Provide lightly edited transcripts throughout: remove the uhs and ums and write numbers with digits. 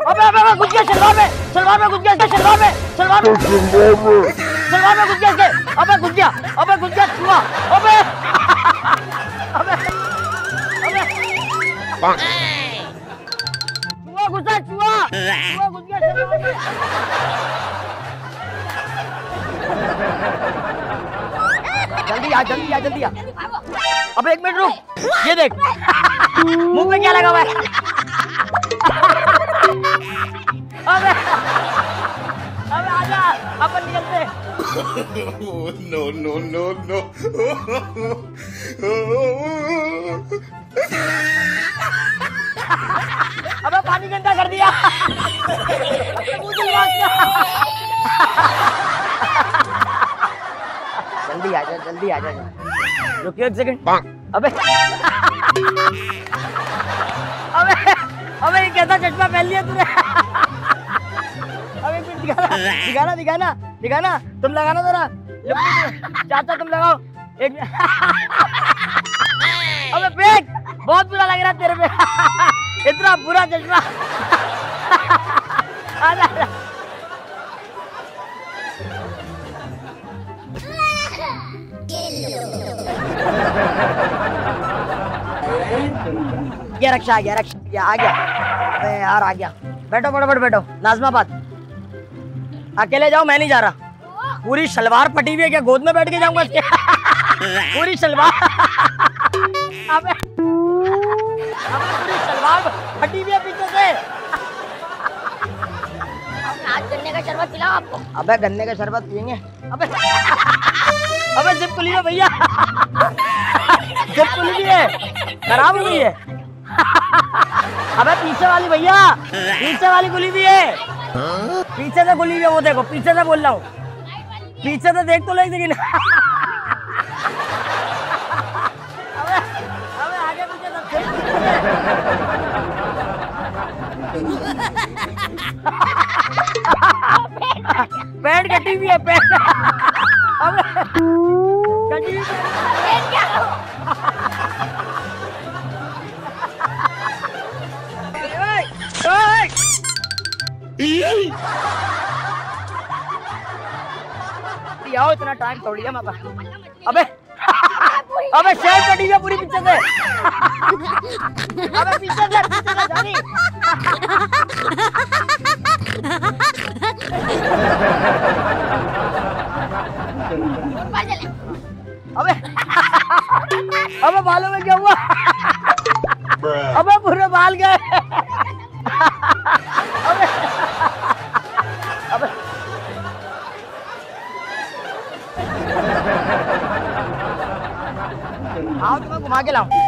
अबे अबे घुस गया शलवार में घुस गया शलवार में घुस गया अबे घुस गया चूहा अबे अबे अबे चूहा घुस गया शलवार में। जल्दी आ। अबे 1 मिनट रुक, ये देख मुंह पे क्या लगा हुआ है। अबे आजा अपन निकलते। नो अबे पानी गंदा कर दिया। जल्दी आ जा रुकिए 1 सेकंड। अबे ये कैसा चश्मा पहन लिया तूने। अबे दिखाना तुम लगाना जरा। चाचा तुम लगाओ एक। अबे फेंक, बहुत बुरा लग रहा है तेरे पे। इतना बुरा चश्मा। आजा ये रक्षा आ गया आ गया। अबे यार आ गया। बैठो फटाफट बैठो। नाजमाबाद अकेले जाओ, मैं नहीं जा रहा। पूरी शलवार फटी हुई है क्या? गोद में बैठ के जाऊंगा इसके। पूरी शलवार अबे पूरी शलवार फटी हुई है पीछे से। आज गन्ने का शरबत पिलाओ आपको। अबे गन्ने का शरबत पियेंगे। अबे जिप खुली है भैया। जिप खुली है, खराब हो गई है। अबे पीछे वाली भैया, पीछे वाली खुली हुई है। पीछे से खुली हुई है, वो देखो पीछे से बोल रहा हूँ। पीछे से देख तो ले लेकिन। अबे आगे पीछे सब पैंट कटी हुई है पैंट। अबे कटी हुई पैंट क्या? आओ इतना टाइम तोड़ लिया मैं। अबे शेर कटी है पूरी पीछे से। अबे पीछे से जानी। अबे बालों में क्या हुआ? अबे पूरे बाल गए। अबे आओ तुम्हें घुमा के लाऊं।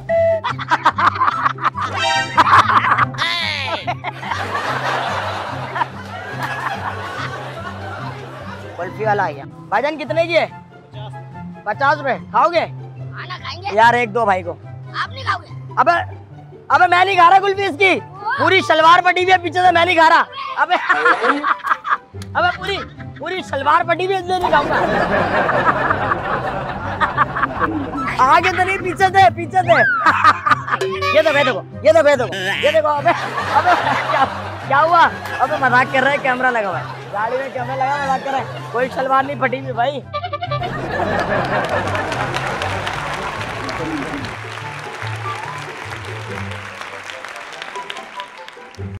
कुल्फी वाला आ गया। भाईजान कितने की है? 50 रुपए। खाओगे? खाना खाएंगे यार, 1-2 भाई को। आप नहीं खाओगे? अबे मैं नहीं खा रहा कुल्फी इसकी। पूरी शलवार फटी हुई है पीछे से, मैं नहीं खा रहा। अबे पूरी शलवार फटी हुई है इसलिए नहीं खाऊंगा। आगे तो नहीं, पीछे से। ये देखो। अबे क्या हुआ? अबे मजाक कर रहे हैं, कैमरा लगा हुआ है गाड़ी में। कैमरा लगा, मजाक कर रहे हैं। कोई शलवार नहीं फटी हुई भाई।